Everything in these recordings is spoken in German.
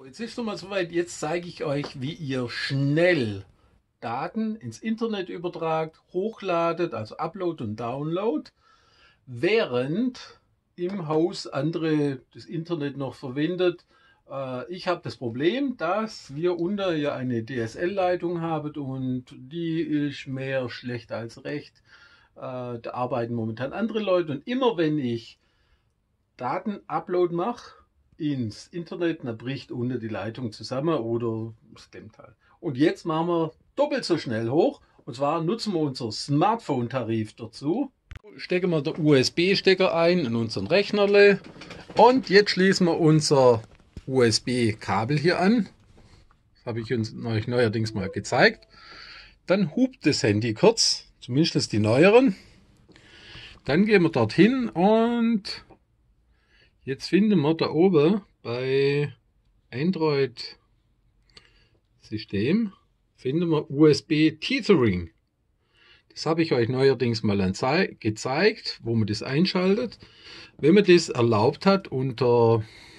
Jetzt ist es mal soweit, jetzt zeige ich euch, wie ihr schnell Daten ins Internet übertragt, hochladet, also Upload und Download, während im Haus andere das Internet noch verwendet. Ich habe das Problem, dass wir unter ja eine DSL-Leitung haben und die ist mehr schlecht als recht. Da arbeiten momentan andere Leute und immer wenn ich Daten-Upload mache ins Internet, dann bricht unten die Leitung zusammen oder es dämmt halt. Und jetzt machen wir doppelt so schnell hoch. Und zwar nutzen wir unser Smartphone-Tarif dazu. Stecken wir den USB-Stecker ein in unseren Rechnerle. Und jetzt schließen wir unser USB-Kabel hier an. Das habe ich euch neuerdings mal gezeigt. Dann hupt das Handy kurz, zumindest die neueren. Dann gehen wir dorthin und jetzt finden wir da oben bei Android System finden wir USB Tethering. Das habe ich euch neuerdings mal gezeigt, wo man das einschaltet. Wenn man das erlaubt hat unter,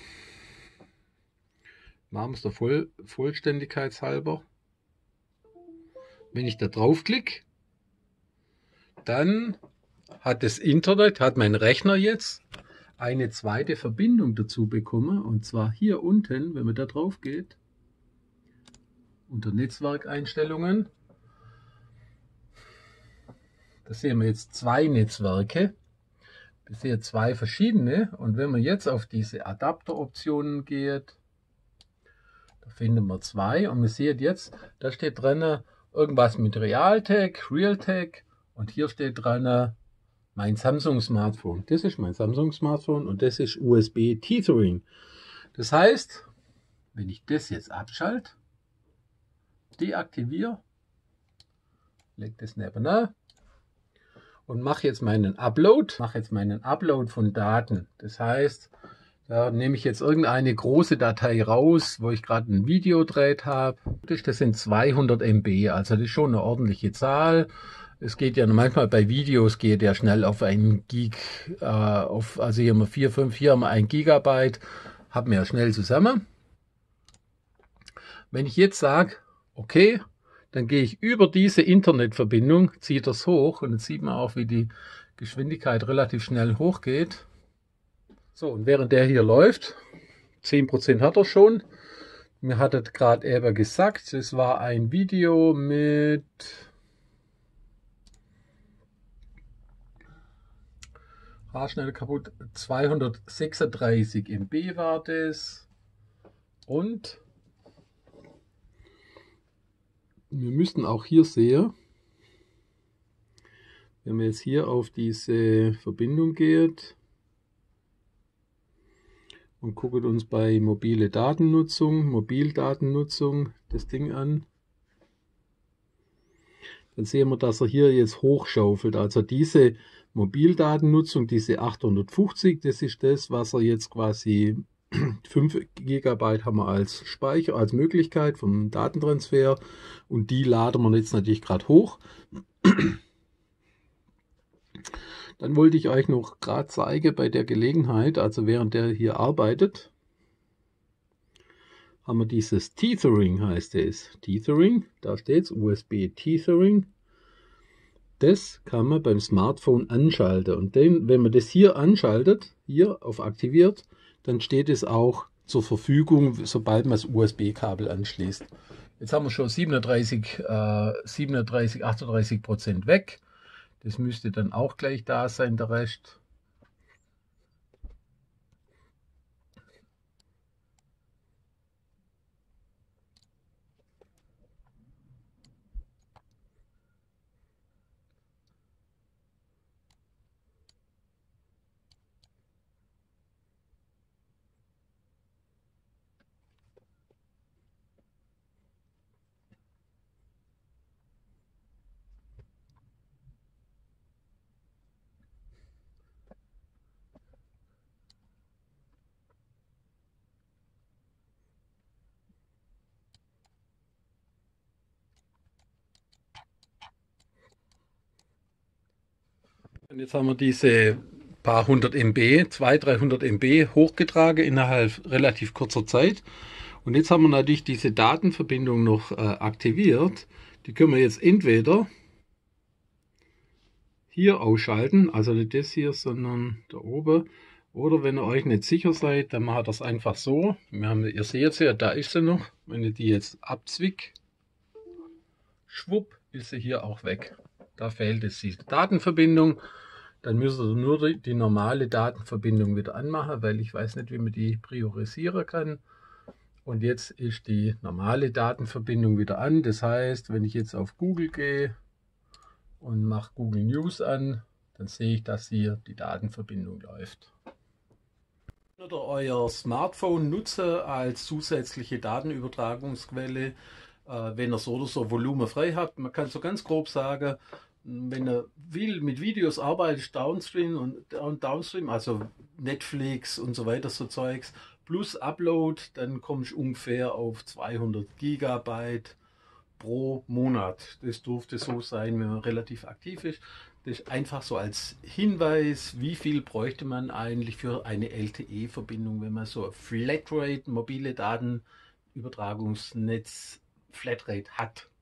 machen wir es der Vollständigkeit halber, wenn ich da draufklicke, dann hat das Internet, hat mein Rechner jetzt eine zweite Verbindung dazu bekommen, und zwar hier unten, wenn man da drauf geht, unter Netzwerkeinstellungen, da sehen wir jetzt zwei Netzwerke, wir sehen zwei verschiedene, und wenn man jetzt auf diese Adapteroptionen geht, da finden wir zwei, und man sieht jetzt, da steht drin irgendwas mit Realtek, und hier steht dran mein Samsung Smartphone. Das ist mein Samsung Smartphone und das ist USB Tethering. Das heißt, wenn ich das jetzt abschalte, deaktiviere, lege das nebenan und mache jetzt meinen Upload. Von Daten. Das heißt, da nehme ich jetzt irgendeine große Datei raus, wo ich gerade ein Video gedreht habe. Das sind 200 MB, also das ist schon eine ordentliche Zahl. Es geht ja manchmal bei Videos geht ja schnell auf einen Gig, also hier haben wir 4, 5, hier haben wir 1 Gigabyte, haben wir ja schnell zusammen. Wenn ich jetzt sage, okay, dann gehe ich über diese Internetverbindung, ziehe das hoch und jetzt sieht man auch, wie die Geschwindigkeit relativ schnell hochgeht. So, und während der hier läuft, 10% hat er schon. Mir hat es gerade eben gesagt, es war ein Video mit schnell kaputt, 236 MB war das, und wir müssten auch hier sehen, wenn man jetzt hier auf diese Verbindung geht und guckt uns bei Mobildatennutzung das Ding an, dann sehen wir, dass er hier jetzt hochschaufelt. Also diese Mobildatennutzung, diese 850, das ist das, was er jetzt quasi 5 GB haben wir als Speicher, als Möglichkeit vom Datentransfer, und die laden wir jetzt natürlich gerade hoch. Dann wollte ich euch noch gerade zeigen bei der Gelegenheit, also während der hier arbeitet, haben wir dieses Tethering, heißt es. Tethering, da steht es, USB Tethering. Das kann man beim Smartphone anschalten, und wenn man das hier anschaltet, hier auf aktiviert, dann steht es auch zur Verfügung, sobald man das USB-Kabel anschließt. Jetzt haben wir schon 38% weg. Das müsste dann auch gleich da sein, der Rest. Und jetzt haben wir diese paar hundert MB, 200, 300 MB hochgetragen innerhalb relativ kurzer Zeit. Und jetzt haben wir natürlich diese Datenverbindung noch aktiviert. Die können wir jetzt entweder hier ausschalten, also nicht das hier, sondern da oben. Oder wenn ihr euch nicht sicher seid, dann macht das einfach so. Ihr seht es ja, da ist sie noch. Wenn ich die jetzt abzwick, schwupp, ist sie hier auch weg. Da fehlt jetzt diese Datenverbindung. Dann müsst ihr nur die normale Datenverbindung wieder anmachen, weil ich weiß nicht, wie man die priorisieren kann. Und jetzt ist die normale Datenverbindung wieder an. Das heißt, wenn ich jetzt auf Google gehe und mache Google News an, dann sehe ich, dass hier die Datenverbindung läuft. Oder euer Smartphone nutze als zusätzliche Datenübertragungsquelle, wenn ihr so oder so Volumen frei habt. Man kann so ganz grob sagen, wenn ihr mit Videos arbeitet, Downstream und Downstream, also Netflix und so weiter, so Zeugs, plus Upload, dann kommst du ungefähr auf 200 Gigabyte pro Monat. Das dürfte so sein, wenn man relativ aktiv ist. Das ist einfach so als Hinweis, wie viel bräuchte man eigentlich für eine LTE-Verbindung, wenn man so ein Flatrate, mobile Datenübertragungsnetz Flatrate hat.